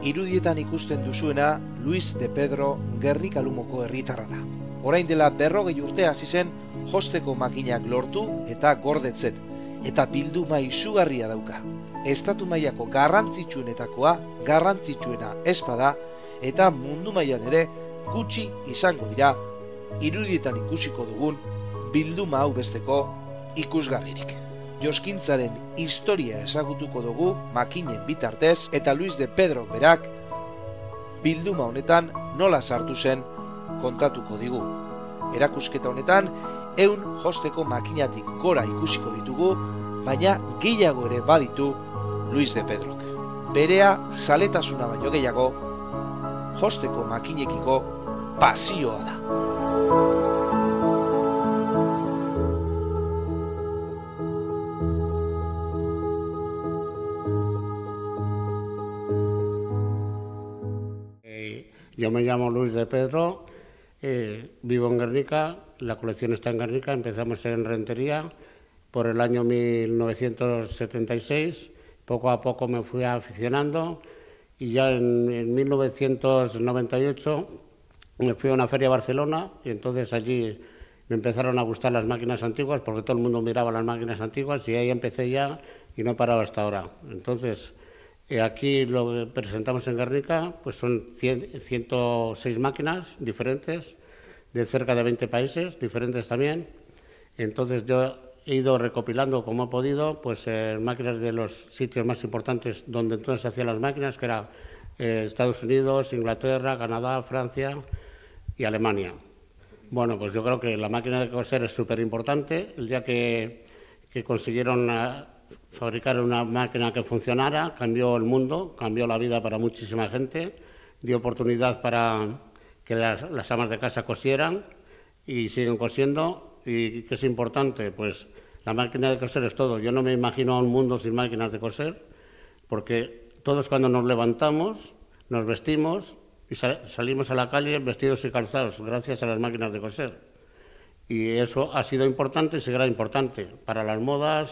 Irudietan ikusten duzuena Luis de Pedro Gernika Lumoko herritarra da. Orain dela 40 urte hasi zen josteko makinak lortu eta gordetzen, eta bilduma izugarria dauka. Estatu mailako garrantzitsuenetakoa, garrantzitsuena espada, eta mundu mailan ere gutxi izango dira irudietan ikusiko dugun bilduma hau besteko ikusgarririk. Joskintzaren historia ezagutuko dugu makinen bitartez, eta Luis de Pedro berak bilduma honetan nola sartu zen kontatuko digu. Erakusketa honetan 100 josteko makinatik gora ikusiko ditugu, baina gehiago ere baditu Luis de Pedrok. Berea zaletasuna baino gehiago josteko makinekiko pasioa da. Yo me llamo Luis de Pedro, vivo en Gernika, la colección está en Gernika, empezamos en Rentería por el año 1976, poco a poco me fui aficionando y ya en 1998 me fui a una feria a Barcelona y entonces allí me empezaron a gustar las máquinas antiguas porque todo el mundo miraba las máquinas antiguas y ahí empecé ya y no he parado hasta ahora. Entonces, aquí lo que presentamos en Gernika pues son 106 máquinas diferentes, de cerca de 20 países, diferentes también. Entonces yo he ido recopilando como he podido pues máquinas de los sitios más importantes donde entonces se hacían las máquinas, que era Estados Unidos, Inglaterra, Canadá, Francia y Alemania. Bueno, pues yo creo que la máquina de coser es súper importante. El día que consiguieron fabricar una máquina que funcionara, cambió el mundo, cambió la vida para muchísima gente, dio oportunidad para que las amas de casa cosieran y siguen cosiendo. ¿Y qué es importante? Pues la máquina de coser es todo. Yo no me imagino un mundo sin máquinas de coser, porque todos cuando nos levantamos, nos vestimos y salimos a la calle vestidos y calzados gracias a las máquinas de coser. Y eso ha sido importante y seguirá importante para las modas.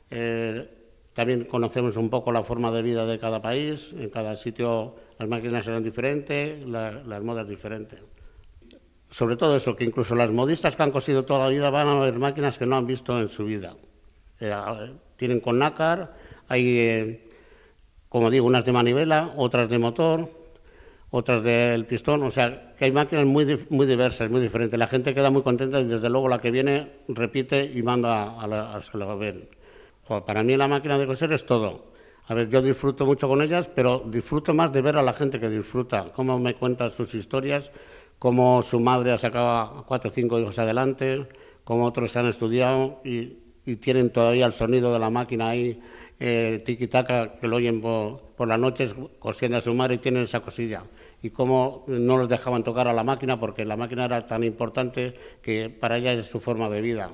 También conocemos un poco la forma de vida de cada país, en cada sitio las máquinas eran diferentes, las modas diferentes. Sobre todo eso, que incluso las modistas que han cosido toda la vida van a ver máquinas que no han visto en su vida. Tienen con nácar, hay, como digo, unas de manivela, otras de motor, otras del pistón, o sea, que hay máquinas muy diversas, muy diferentes. La gente queda muy contenta y desde luego la que viene repite y manda a las que la ven. Para mí la máquina de coser es todo. A ver, yo disfruto mucho con ellas, pero disfruto más de ver a la gente que disfruta, cómo me cuentan sus historias, cómo su madre ha sacado 4 o 5 hijos adelante, cómo otros se han estudiado y tienen todavía el sonido de la máquina ahí, tiki-taka, que lo oyen por las noches cosiendo a su madre y tienen esa cosilla. Y cómo no los dejaban tocar a la máquina porque la máquina era tan importante que para ellas es su forma de vida.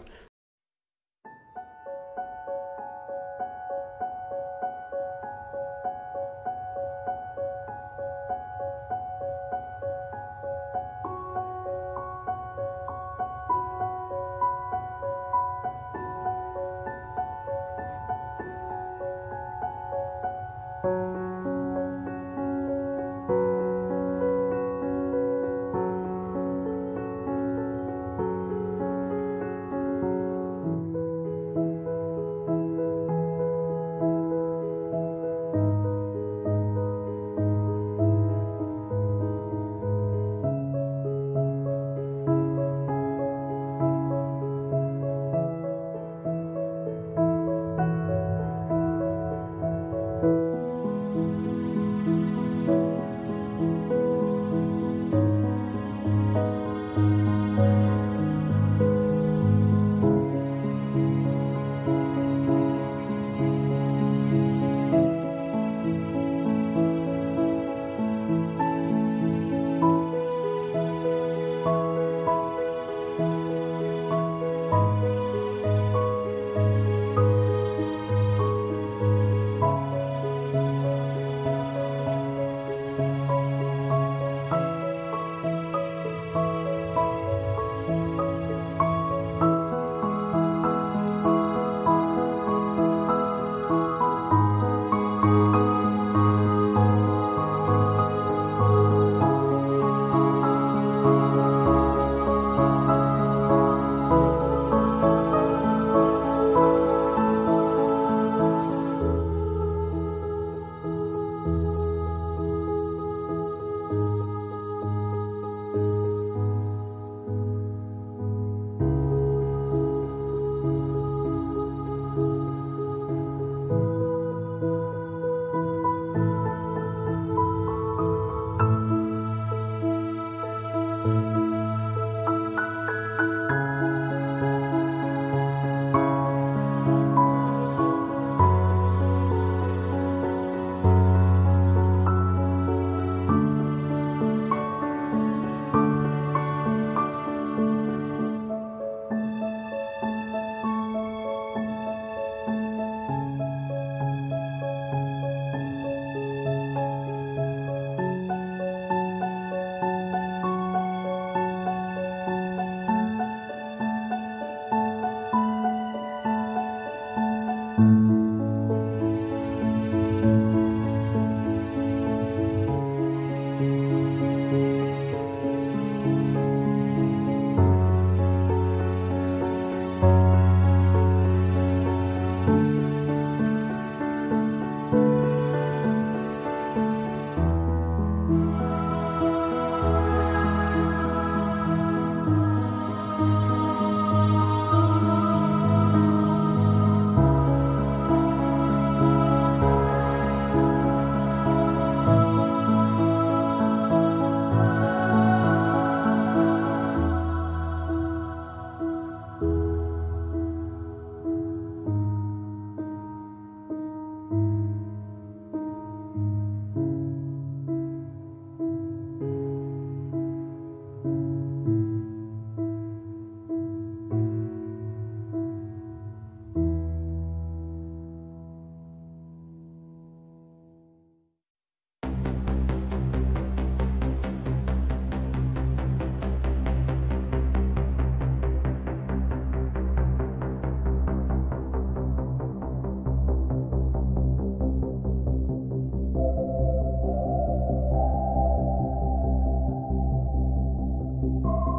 Thank you.